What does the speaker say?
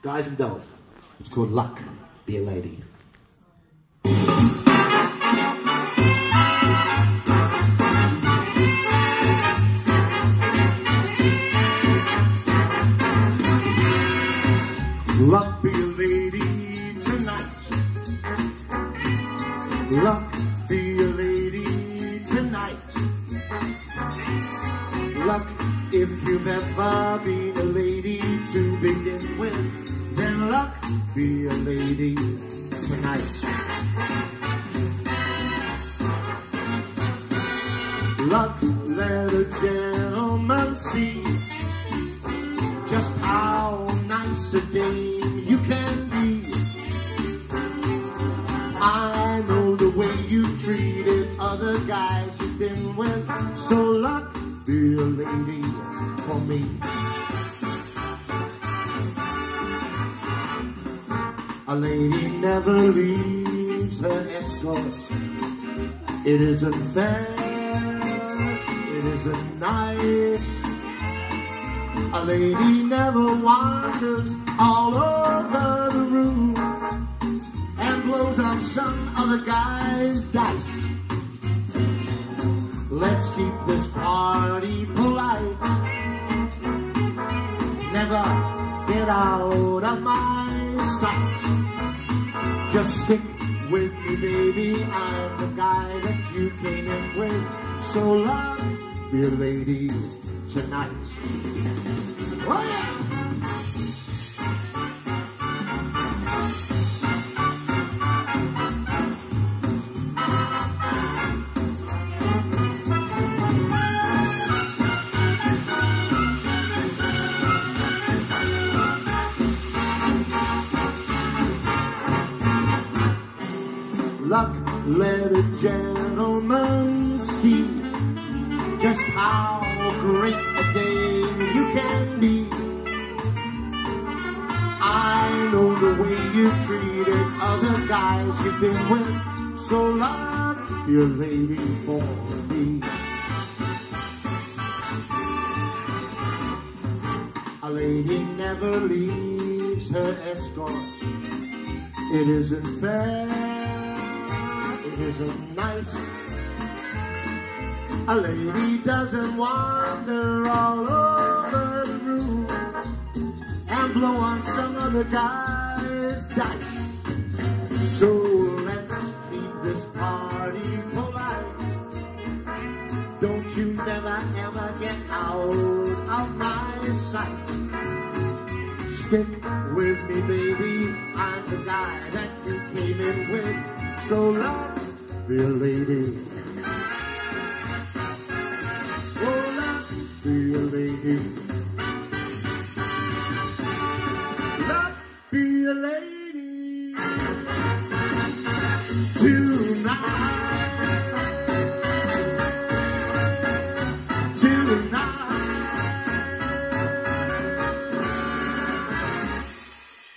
guys and dolls. It's called Luck, Be a Lady. Luck be a lady tonight. Luck be a lady tonight. Luck, if you've ever been a lady to begin with, then luck be a lady tonight. Luck, let a gentleman see just how nice a dame you can be. I know the way you treated other guys you've been with, so luck be a lady for me. A lady never leaves her escort. It isn't fair, it isn't nice. A lady never wanders all over the room and blows on some other guy's dice. Let's keep this party polite. Never get out of my sight. Just stick with me, baby. I'm the guy that you came in with. So love, be a lady tonight. Oh yeah! Luck, let a gentleman see just how great a dame you can be. I know the way you treated other guys you've been with, so luck, be a lady for me. A lady never leaves her escort. It isn't fair. It isn't nice. A lady doesn't wander all over the room and blow on some other guy's dice. So let's keep this party polite. Don't you never ever get out of my sight. Stick with me, baby. I'm the guy that you came in with. So love, be a lady. Oh, love, be a lady. Love, be a lady.